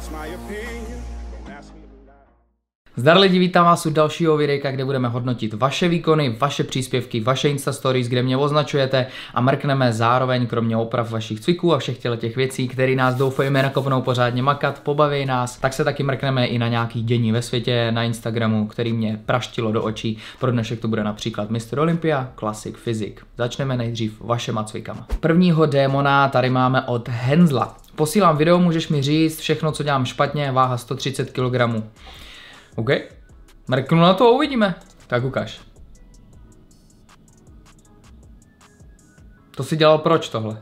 Zdar lidi, vítám vás u dalšího videa, kde budeme hodnotit vaše výkony, vaše příspěvky, vaše Insta Stories, kde mě označujete a mrkneme zároveň kromě oprav vašich cviků a všech těch věcí, které nás doufejme nakopnou pořádně makat, pobaví nás, tak se taky mrkneme i na nějaký dění ve světě na Instagramu, který mě praštilo do očí. Pro dnešek to bude například Mr. Olympia, Classic Physics. Začneme nejdřív vašema cvikama. Prvního démona tady máme od Henzla. Posílám video, můžeš mi říct všechno, co dělám špatně, váha 130 kg. OK, mrknu na to a uvidíme. Tak ukaž. To si dělal proč tohle?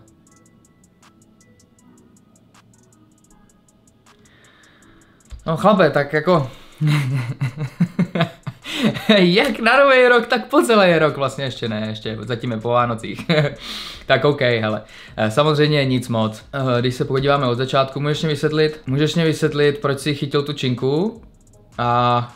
No chlape, tak jako... Jak na nový rok, tak po celý rok, vlastně ještě ne, ještě zatím je po Vánocích. Tak OK, hele, samozřejmě nic moc. Když se podíváme od začátku, můžeš mě vysvětlit, proč jsi chytil tu činku? A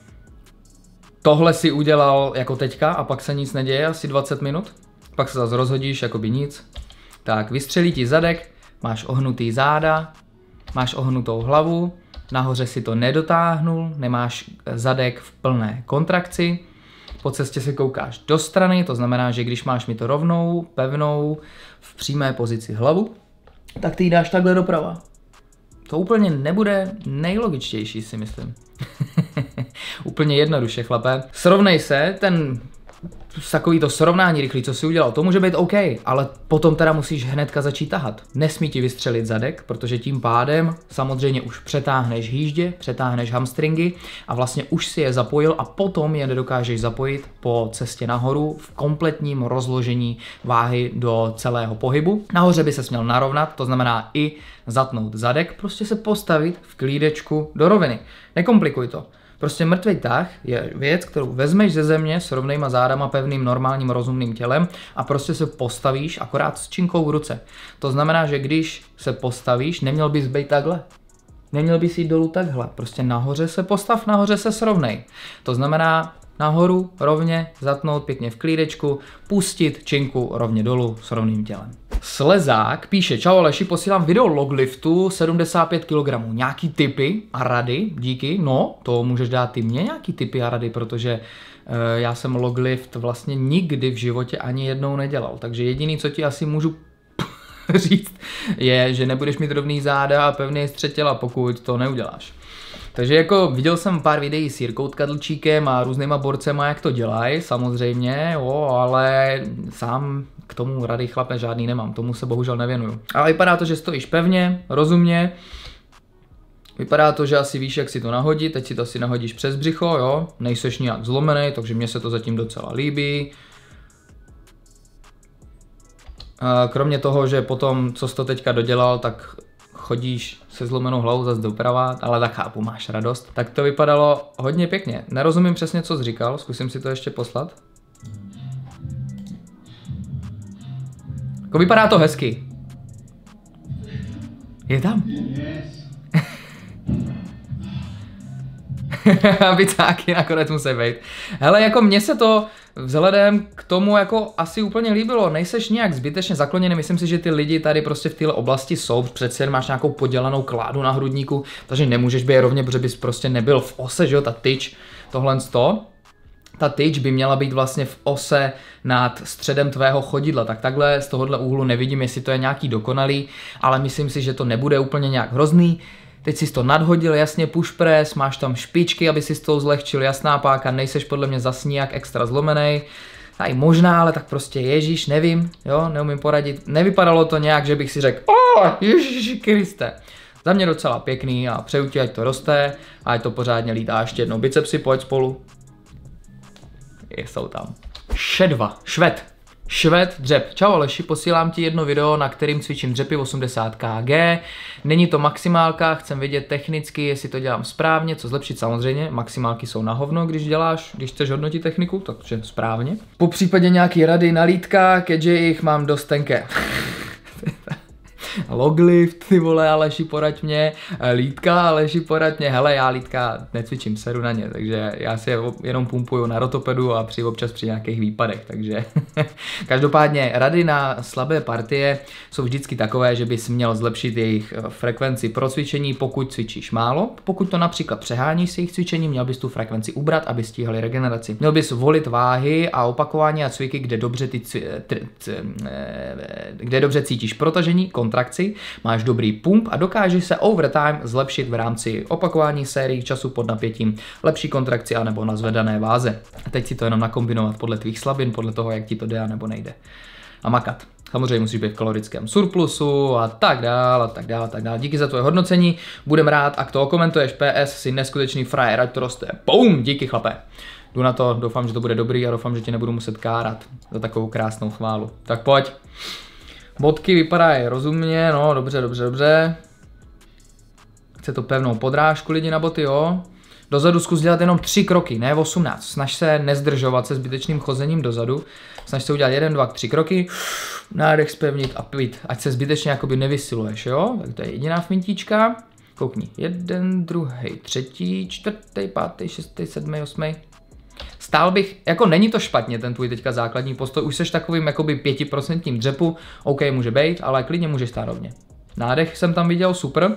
tohle si udělal jako teďka a pak se nic neděje, asi 20 minut. Pak se zase rozhodíš, jako by nic. Tak vystřelí ti zadek, máš ohnutý záda, máš ohnutou hlavu, nahoře si to nedotáhnul, nemáš zadek v plné kontrakci. Po cestě se koukáš do strany, to znamená, že když máš mi to rovnou, pevnou, v přímé pozici hlavu, tak ty ji dáš takhle doprava. To úplně nebude nejlogičtější, si myslím. Úplně jednoduše, chlape. Srovnej se, takový to srovnání rychlý, co si udělal, to může být OK, ale potom teda musíš hnedka začít tahat. Nesmí ti vystřelit zadek, protože tím pádem samozřejmě už přetáhneš hýždě, přetáhneš hamstringy a vlastně už si je zapojil a potom je nedokážeš zapojit po cestě nahoru v kompletním rozložení váhy do celého pohybu. Nahoře by ses měl narovnat, to znamená i zatnout zadek, prostě se postavit v klídečku do roviny. Nekomplikuj to. Prostě mrtvý tah je věc, kterou vezmeš ze země s rovnýma zádama, pevným, normálním, rozumným tělem a prostě se postavíš akorát s činkou v ruce. To znamená, že když se postavíš, neměl bys být takhle. Neměl bys jít dolů takhle. Prostě nahoře se postav, nahoře se srovnej. To znamená nahoru rovně, zatnout pěkně v klídečku, pustit činku rovně dolů s rovným tělem. Slezák píše: čau Aleši, posílám video logliftu 75 kg. Nějaký tipy a rady? Díky. No, to můžeš dát ty mě nějaký tipy a rady, protože já jsem loglift vlastně nikdy v životě ani jednou nedělal. Takže jediný, co ti asi můžu říct, je, že nebudeš mít rovný záda a pevný střed těla, pokud to neuděláš. Takže jako viděl jsem pár videí s Jirkou Kadlčíkem a různýma borcema, jak to dělají, samozřejmě, jo, ale sám k tomu rady, chlape, žádný nemám, tomu se bohužel nevěnuju. Ale vypadá to, že stojíš pevně, rozumně, vypadá to, že asi víš, jak si to nahodit, teď si to asi nahodíš přes břicho, jo, nejseš nijak zlomený, takže mně se to zatím docela líbí. Kromě toho, že potom, co jsi to teďka dodělal, tak chodíš se zlomenou hlavou zase doprava, ale tak chápu, máš radost. Tak to vypadalo hodně pěkně. Nerozumím přesně, co jsi říkal, zkusím si to ještě poslat. Jako vypadá to hezky. Je tam? Bicáky nakonec musí být. Hele, jako mně se to vzhledem k tomu jako asi úplně líbilo. Nejseš nějak zbytečně zakloněný, myslím si, že ty lidi tady prostě v téhle oblasti jsou, přece jen máš nějakou podělanou kládu na hrudníku, takže nemůžeš být rovně, protože bys prostě nebyl v ose, že jo, ta tyč, tohle to. Ta tyč by měla být vlastně v ose nad středem tvého chodidla, tak takhle z tohohle úhlu nevidím, jestli to je nějaký dokonalý, ale myslím si, že to nebude úplně nějak hrozný. Teď jsi to nadhodil, jasně push press, máš tam špičky, aby si to zlehčil, jasná páka, nejseš podle mě zas nijak extra zlomenej. Tady možná, ale tak prostě ježíš, nevím, jo, neumím poradit. Nevypadalo to nějak, že bych si řekl, Ježíši Kriste. Za mě docela pěkný a přeju ti, ať to roste, a ať to pořádně lítá. Ještě jednou bicepsy, pojď spolu. Jsou tam. Šved dřep. Čau Aleši, posílám ti jedno video, na kterým cvičím dřepy 80 kg. Není to maximálka, chcem vědět technicky, jestli to dělám správně, co zlepšit samozřejmě. Maximálky jsou na hovno, když chceš hodnotit techniku, takže správně. Po případě nějaký rady na lítka, keďže jich mám dost tenké. Loglift, ty vole, Aleši, poraď mě. Lítka, Aleši, poraď mě. Hele, já lítka necvičím, seru na ně, takže já si je jenom pumpuju na rotopedu a občas při nějakých výpadech, takže každopádně rady na slabé partie jsou vždycky takové, že bys měl zlepšit jejich frekvenci pro cvičení, pokud cvičíš málo. Pokud to například přeháníš s jejich cvičením, měl bys tu frekvenci ubrat, aby stíhali regeneraci. Měl bys volit váhy a opakování a cviky, kde dobře cítíš protažení, kontrakci, máš dobrý pump a dokážeš se over time zlepšit v rámci opakování sérií, času pod napětím, lepší kontrakci anebo na zvedané váze. A teď si to jenom nakombinovat podle tvých slabin, podle toho, jak ti to jde nebo nejde. A makat. Samozřejmě musíš být v kalorickém surplusu a tak dál, a tak dál, a tak dál. Díky za tvoje hodnocení, budem rád, ak to okomentuješ, PS, si neskutečný frajer, ať to roste. Boom, díky chlape. Jdu na to, doufám, že to bude dobrý a doufám, že tě nebudu muset kárat za takovou krásnou chválu. Tak pojď. Bodky vypadají rozumně, no dobře, dobře, dobře. Chce to pevnou podrážku lidi na boty, jo. Dozadu zkus dělat jenom 3 kroky, ne 18. Snaž se nezdržovat se zbytečným chozením dozadu. Snaž se udělat 1, 2, 3 kroky. Nádech zpevnit a pít, ať se zbytečně jakoby nevysiluješ, jo. Tak to je jediná fintička. Koukni, 1, 2, 3, 4, 5, 6, 7, 8. Stál bych, jako není to špatně ten tvůj teďka základní postoj, už seš takovým jakoby 5% dřepu, OK, může být, ale klidně můžeš stát rovně. Nádech jsem tam viděl, super.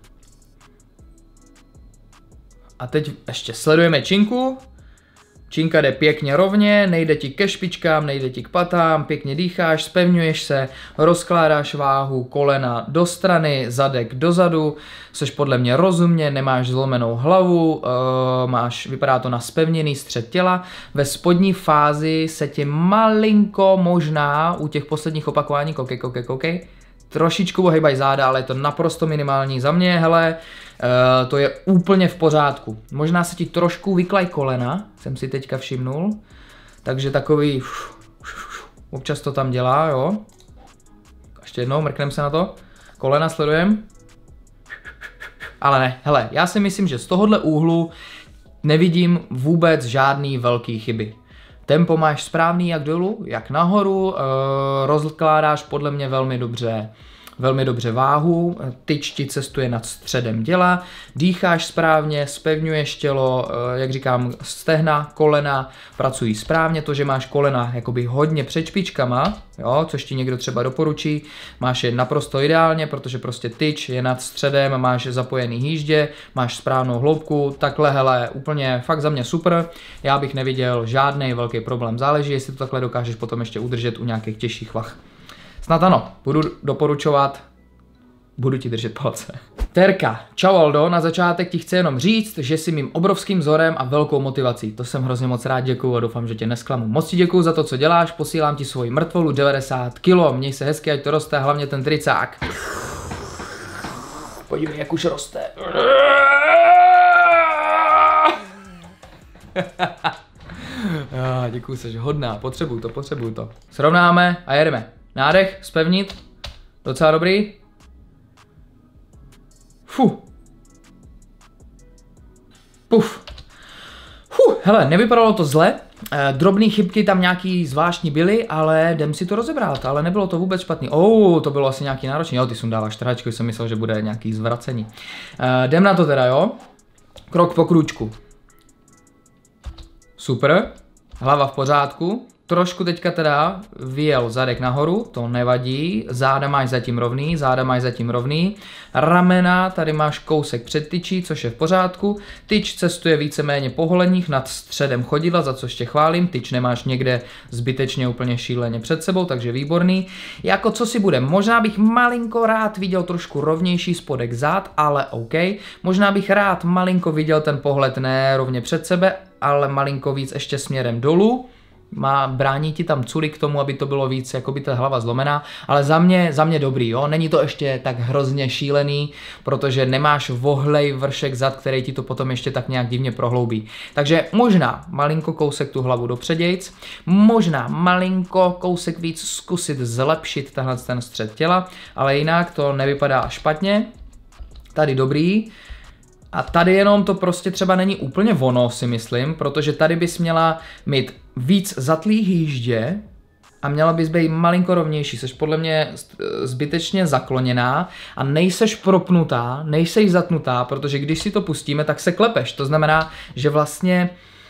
A teď ještě sledujeme činku. Činka jde pěkně rovně, nejde ti ke špičkám, nejde ti k patám, pěkně dýcháš, zpevňuješ se, rozkládáš váhu, kolena do strany, zadek dozadu, což podle mě rozumně, nemáš zlomenou hlavu, vypadá to na zpevněný střed těla. Ve spodní fázi se ti malinko možná u těch posledních opakování, koukej, trošičku ohejbaj záda, ale je to naprosto minimální za mě, hele, to je úplně v pořádku. Možná se ti trošku vyklaj kolena, jsem si teďka všimnul, takže takový, občas to tam dělá, jo. Ještě jednou, mrknem se na to, kolena sledujem. Ale ne, hele, já si myslím, že z tohohle úhlu nevidím vůbec žádný velký chyby. Tempo máš správný jak dolů, jak nahoru, rozkládáš podle mě velmi dobře váhu, tyč ti cestuje nad středem těla, dýcháš správně, zpevňuješ tělo, jak říkám, stehna, kolena pracují správně, to, že máš kolena jakoby hodně před špičkama, jo, což ti někdo třeba doporučí, máš je naprosto ideálně, protože prostě tyč je nad středem, máš zapojený hýždě, máš správnou hloubku, takhle hele, úplně fakt za mě super, já bych neviděl žádný velký problém, záleží, jestli to takhle dokážeš potom ještě udržet u nějakých těžších vah. Snad ano, budu doporučovat, budu ti držet palce. Terka, čau Aldo, na začátek ti chci jenom říct, že jsi mým obrovským vzorem a velkou motivací. To jsem hrozně moc rád, děkuju a doufám, že tě nesklamu. Moc ti děkuju za to, co děláš, posílám ti svoji mrtvolu 90 kg, měj se hezky, ať to roste, hlavně ten tricák. Podívej, jak už roste. Děkuju, jsi hodná, potřebuju to. Srovnáme a jedeme. Nádech, zpevnit, docela dobrý. Hele, nevypadalo to zle, drobné chybky tam nějaký zvláštní byly, ale jdem si to rozebrat, ale nebylo to vůbec špatný. To bylo asi nějaký náročný, jo, ty sundáváš trhačku, jsem myslel, že bude nějaký zvracení. Jdem na to teda, jo, krok po krůčku. Super, hlava v pořádku. Trošku teďka teda vyjel zadek nahoru, to nevadí, záda máš zatím rovný, ramena, tady máš kousek před tyčí, což je v pořádku, tyč cestuje víceméně po holeních nad středem chodidla, za což tě chválím, tyč nemáš někde zbytečně úplně šíleně před sebou, takže výborný. Jako co si bude, možná bych malinko rád viděl trošku rovnější spodek zád, ale OK, možná bych rád malinko viděl ten pohled ne rovně před sebe, ale malinko víc ještě směrem dolů. Brání ti tam culy k tomu, aby to bylo víc, jako by ta hlava zlomená, ale za mě dobrý, jo, není to ještě tak hrozně šílený, protože nemáš vohlej vršek zad, který ti to potom ještě tak nějak divně prohloubí. Takže možná malinko kousek tu hlavu dopředějc, možná malinko kousek víc zkusit zlepšit tenhle ten střed těla, ale jinak to nevypadá špatně, tady dobrý. A tady jenom to prostě třeba není úplně ono, si myslím, protože tady bys měla mít víc zatlý hýždě a měla bys být malinko rovnější. Seš podle mě zbytečně zakloněná a nejseš propnutá, nejseš zatnutá, protože když si to pustíme, tak se klepeš. To znamená, že vlastně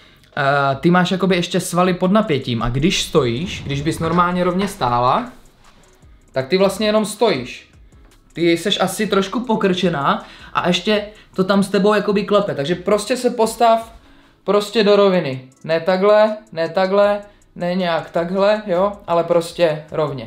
ty máš jakoby ještě svaly pod napětím a když stojíš, když bys normálně rovně stála, tak ty vlastně jenom stojíš. Ty jsi asi trošku pokrčená a ještě to tam s tebou jakoby klepe, takže prostě se postav prostě do roviny. Ne takhle, ne nějak takhle, jo, ale prostě rovně.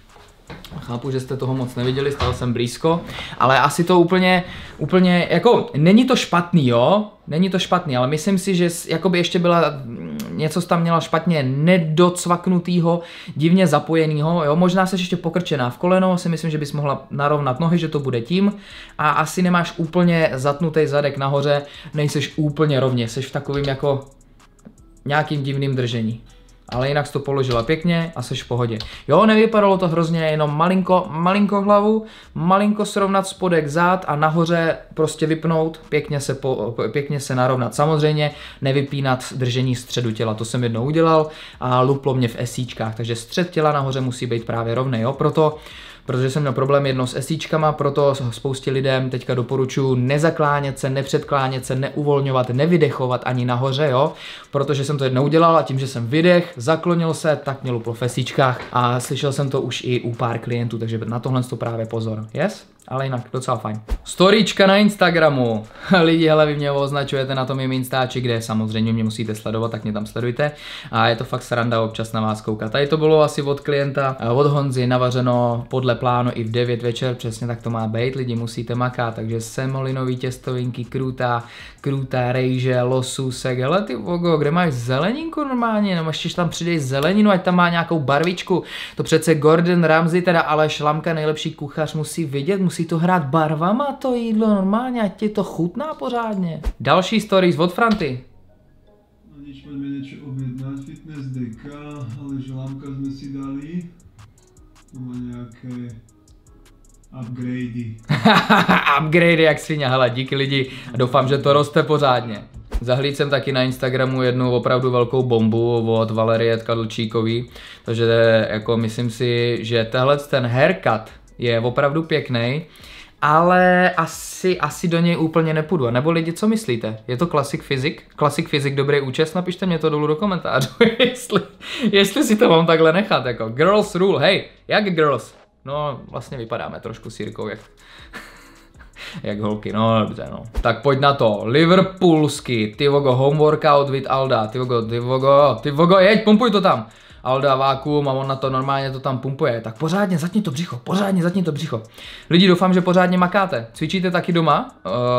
Chápu, že jste toho moc neviděli, stál jsem blízko, ale asi to úplně, jako, není to špatný, jo, není to špatný, ale myslím si, že jakoby ještě byla, něco tam měla špatně nedocvaknutýho, divně zapojenýho, jo, možná jsi ještě pokrčená v koleno, si myslím, že bys mohla narovnat nohy, že to bude tím a asi nemáš úplně zatnutý zadek nahoře, nejseš úplně rovně, jsi v takovým jako nějakým divným držení. Ale jinak jsi to položila pěkně a jsi v pohodě. Jo, nevypadalo to hrozně, jenom malinko hlavu, malinko srovnat spodek zad a nahoře prostě vypnout, pěkně se narovnat. Samozřejmě nevypínat držení středu těla, to jsem jednou udělal a luplo mě v esíčkách, takže střed těla nahoře musí být právě rovný, jo, protože jsem měl problém jednou s esíčkama, proto spoustě lidem teďka doporučuji nezaklánět se, nepředklánět se, neuvolňovat, nevydechovat ani nahoře, jo, protože jsem to jednou udělal a tím, že jsem vydech, zaklonil se, tak mě luplo v esíčkách a slyšel jsem to už i u pár klientů, takže na tohle to právě pozor, yes? Ale jinak docela fajn. Storíčka na Instagramu. Lidi, hele, vy mě označujete na tom mým Instači, kde samozřejmě mě musíte sledovat, tak mě tam sledujte. A je to fakt sranda občas na vás koukat. Tady to bylo asi od klienta, od Honzy, navařeno podle plánu i v 9 večer, přesně tak to má být, lidi musíte makat, takže semolinový těstovinky, krůta, rejže, losůsek, hele ty vogo, kde máš zeleninku normálně, no ještě tam přidej zeleninu, ať tam má nějakou barvičku, to přece Gordon Ramsay, teda Aleš Lamka, nejlepší kuchař, musí vidět, musí to hrát barvama to jídlo normálně, ať ti to chutná pořádně. Další stories od Franty. Nič, poďme niečo objednať, fitness deka, ale žlámka sme si dali, to má nejaké upgradey. Upgradey jak svině, hele, díky lidi, doufám, že to roste pořádně. Zahlíd jsem taky na Instagramu jednu opravdu velkou bombu od Valerie Kadlčíkový, takže jako myslím si, že ten haircut je opravdu pěkný, ale asi do něj úplně nepůjdu. Nebo lidi, co myslíte? Je to Classic Physic? Classic Physic, dobrý účest? Napište mě to dolů do komentářů, jestli si to mám takhle nechat, jako girls rule, hej, jak girls? No, vlastně vypadáme trošku s Jirkou, jak holky, no dobře, no. Tak pojď na to, Liverpoolsky, ty vogo, home workout with Alda, ty vogo, jeď, pumpuj to tam. Alda vákuum a on na to normálně to tam pumpuje, tak pořádně zatni to břicho. Lidi, doufám, že pořádně makáte. Cvičíte taky doma,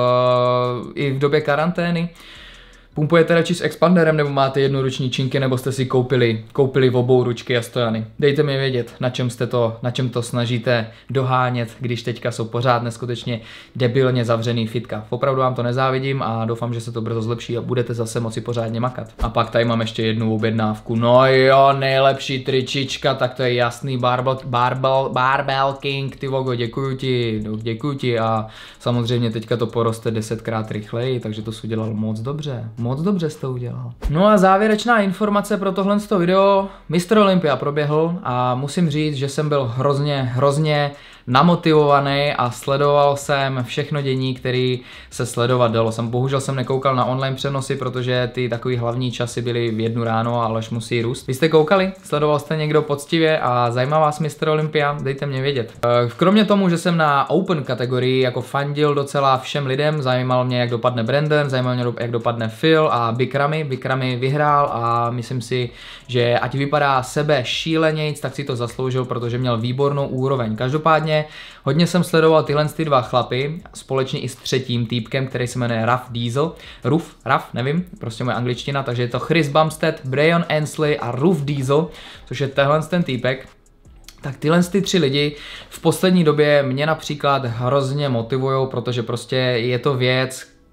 i v době karantény. Pumpujete radši s expanderem, nebo máte jednoruční činky, nebo jste si koupili v obou ručky a stojany. Dejte mi vědět, na čem to snažíte dohánět, když teďka jsou pořád neskutečně debilně zavřený fitka. Opravdu vám to nezávidím a doufám, že se to brzo zlepší a budete zase moci pořádně makat. A pak tady mám ještě jednu objednávku. No jo, nejlepší tričička, tak to je jasný Barbell King, ty vogo, děkuju ti a samozřejmě teďka to poroste 10krát rychleji, takže to jsi udělal moc dobře. Moc dobře jsi to udělal. No a závěrečná informace pro tohle video. Mistr Olympia proběhl a musím říct, že jsem byl hrozně namotivovaný a sledoval jsem všechno dění, který se sledovat dalo. Bohužel jsem nekoukal na online přenosy, protože ty takový hlavní časy byly v 1 ráno a Aleš musí růst. Vy jste koukali? Sledoval jste někdo poctivě a zajímá vás Mistr Olympia? Dejte mě vědět. Kromě tomu, že jsem na Open kategorii jako fandil docela všem lidem, zajímal mě, jak dopadne Brandon, zajímal mě, jak dopadne Phil a Big Ramy vyhrál a myslím si, že ať vypadá sebe šílenějc, tak si to zasloužil, protože měl výbornou úroveň. Každopádně hodně jsem sledoval tyhle dva chlapy, společně i s třetím týpkem, který se jmenuje Ruff, nevím, prostě moje angličtina, takže je to Chris Bumstead, Brian Ansley a Ruff Diesel, což je ten týpek. Tak tyhle 3 lidi v poslední době mě například hrozně motivujou, protože prostě je to věc,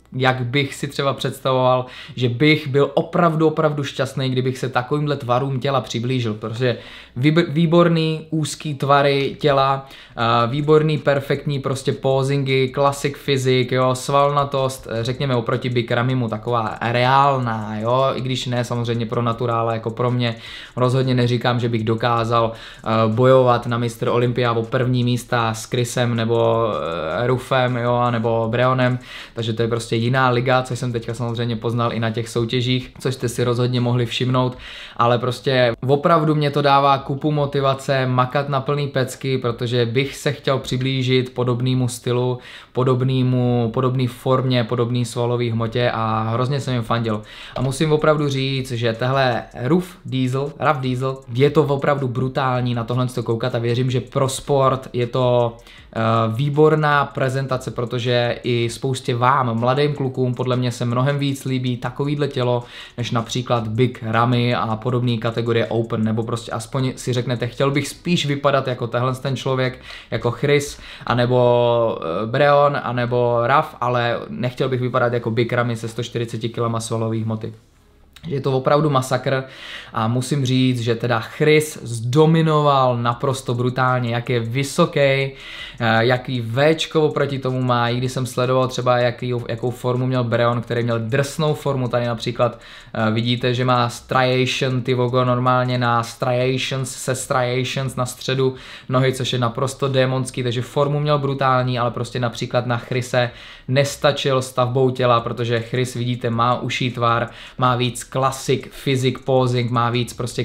jak bych si třeba představoval, že bych byl opravdu šťastný, kdybych se takovýmhle tvarům těla přiblížil, protože výborný úzký tvary těla, výborný perfektní prostě posingy, classic fyzik, jo, svalnatost, řekněme oproti Big Ramimu taková reálná, jo, i když ne samozřejmě pro naturála, jako pro mě, rozhodně neříkám, že bych dokázal bojovat na mistr Olympia o první místa s Chrisem nebo Ruffem, jo, nebo Breonem, takže to je prostě jiná liga, což jsem teďka samozřejmě poznal i na těch soutěžích, což jste si rozhodně mohli všimnout, ale prostě opravdu mě to dává kupu motivace makat na plný pecky, protože bych se chtěl přiblížit podobnému stylu, podobné formě, podobné svalové hmotě a hrozně jsem jim fandil. A musím opravdu říct, že tehle Rough Diesel je to opravdu brutální na tohle koukat a věřím, že pro sport je to výborná prezentace, protože i spoustě vám, mladým klukům, podle mě se mnohem víc líbí takovýhle tělo, než například Big Ramy a podobné kategorie Open, nebo prostě aspoň si řeknete, chtěl bych spíš vypadat jako tenhle ten člověk, jako Chris, anebo Breon, anebo Raf, ale nechtěl bych vypadat jako Big Ramy se 140 kg svalové hmoty. Je to opravdu masakr a musím říct, že teda Chris zdominoval naprosto brutálně, jak je vysoký, jaký Včko oproti tomu má, i když jsem sledoval třeba jakou formu měl Breon, který měl drsnou formu, tady například vidíte, že má striation, ty vogo normálně na striations na středu nohy, což je naprosto démonský, takže formu měl brutální, ale prostě například na Chrise nestačil stavbou těla, protože Chris, vidíte, má uší tvar, má víc classic physic posing, má víc prostě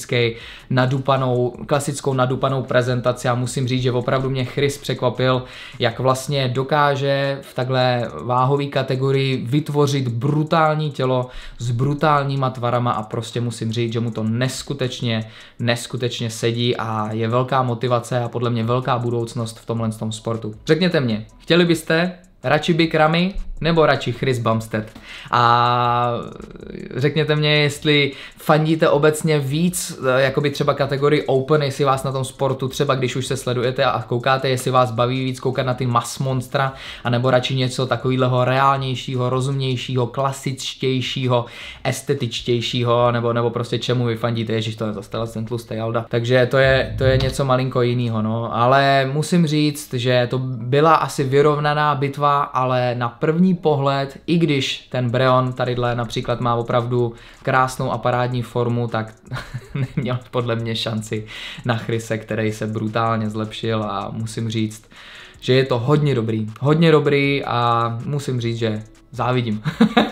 klasickou nadupanou prezentaci a musím říct, že opravdu mě Chris překvapil, jak vlastně dokáže v takhle váhové kategorii vytvořit brutální tělo s brutálníma tvarama a prostě musím říct, že mu to neskutečně sedí a je velká motivace a podle mě velká budoucnost v tomhle sportu. Řekněte mě, chtěli byste radši Big Ramy nebo radši Chris Bumstead? A řekněte mě, jestli fandíte obecně víc, jakoby třeba kategorii Open, jestli vás na tom sportu, třeba když už se sledujete a koukáte, jestli vás baví víc koukat na ty mass monstra, anebo radši něco takového reálnějšího, rozumnějšího, klasičtějšího, estetičtějšího, nebo prostě čemu vy fandíte, ježiš, to je ten tlustý Alda. Takže to je něco malinko jinýho, no. Ale musím říct, že to byla asi vyrovnaná bitva, ale na první pohled, i když ten Breon tadyhle například má opravdu krásnou a parádní formu, tak neměl podle mě šanci na Chrise, který se brutálně zlepšil a musím říct, že je to hodně dobrý a musím říct, že závidím.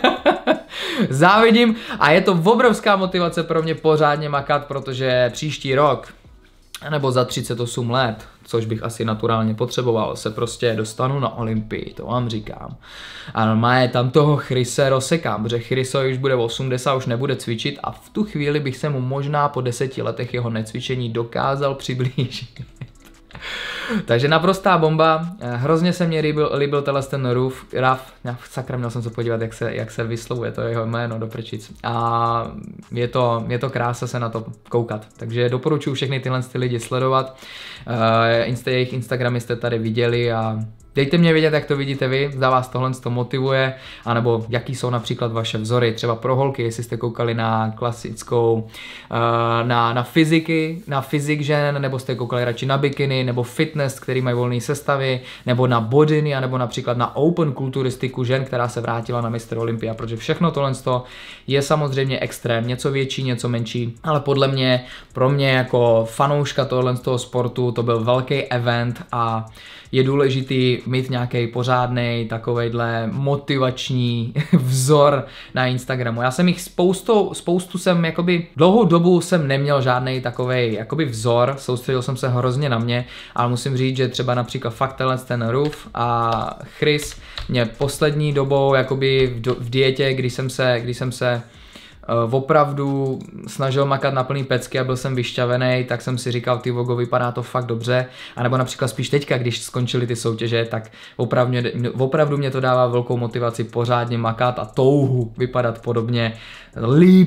Závidím a je to obrovská motivace pro mě pořádně makat, protože příští rok nebo za 38 let, což bych asi naturálně potřeboval, se prostě dostanu na Olympii, to vám říkám. A normálně tam toho Chrise rozsekám, protože Chriso už bude 80, už nebude cvičit a v tu chvíli bych se mu možná po 10 letech jeho necvičení dokázal přiblížit. Takže naprostá bomba, hrozně se mě líbil ten Raf, sakra, měl jsem se podívat, jak se vyslovuje to jeho jméno do prčic. A je to krása se na to koukat, takže doporučuji všechny tyhle lidi sledovat, jejich Instagramy jste tady viděli a dejte mě vědět, jak to vidíte vy, zda vás tohle motivuje, anebo jaký jsou například vaše vzory, třeba pro holky, jestli jste koukali na klasickou, na fyzik žen, nebo jste koukali radši na bikiny, nebo fitness, který mají volné sestavy, nebo na bodiny, nebo například na open kulturistiku žen, která se vrátila na mistr Olympia, protože všechno tohle je samozřejmě extrém, něco větší, něco menší, ale podle mě, pro mě jako fanouška tohle z toho sportu, to byl velký event a je důležitý mít nějaký pořádnej takovejhle motivační vzor na Instagramu. Já jsem jich spoustu jsem jakoby dlouhou dobu jsem neměl žádnej takovej jakoby vzor, soustředil jsem se hrozně na mě, ale musím říct, že třeba například fakt ten Ruf a Chris mě poslední dobou jakoby v dietě, když jsem se opravdu snažil makat na plný pecky a byl jsem vyšťavený, tak jsem si říkal, ty vogo, vypadá to fakt dobře, a nebo například spíš teďka, když skončily ty soutěže, tak opravdu mě to dává velkou motivaci pořádně makat a touhu vypadat podobně líp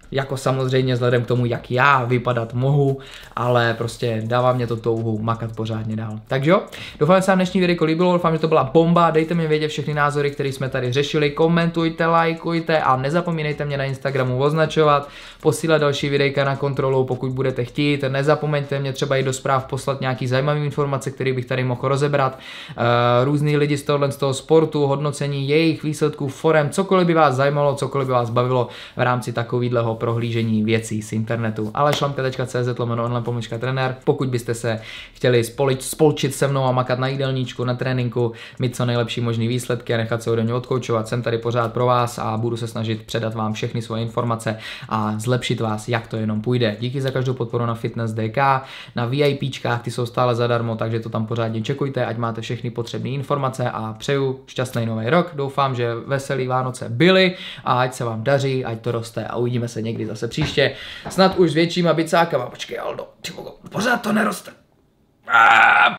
Jako samozřejmě vzhledem k tomu, jak já vypadat mohu, ale prostě dává mě to touhu makat pořádně dál. Takže jo, doufám, že se vám dnešní videjko líbilo, doufám, že to byla bomba, dejte mi vědět všechny názory, které jsme tady řešili, komentujte, lajkujte a nezapomínejte mě na Instagramu označovat, posílat další videjka na kontrolu, pokud budete chtít, nezapomeňte mě třeba i do zpráv poslat nějaký zajímavý informace, které bych tady mohl rozebrat, různý lidi z toho sportu, hodnocení jejich výsledků, forem, cokoliv by vás zajímalo, cokoliv by vás bavilo v rámci takovýhleho prohlížení věcí z internetu. alešlamka.cz/online-trenér. Pokud byste se chtěli spolčit se mnou a makat na jídelníčku, na tréninku, mít co nejlepší možný výsledky a nechat se ode mě odkoučovat, jsem tady pořád pro vás a budu se snažit předat vám všechny svoje informace a zlepšit vás, jak to jenom půjde. Díky za každou podporu na Fitness DK, na VIPčkách, ty jsou stále zadarmo, takže to tam pořádně čekujte, ať máte všechny potřebné informace a přeju šťastný nový rok. Doufám, že veselý Vánoce byly a ať se vám daří, ať to roste a uvidíme se někdy zase příště. Snad už s většíma bicákama. Počkej, Aldo, pořád to neroste.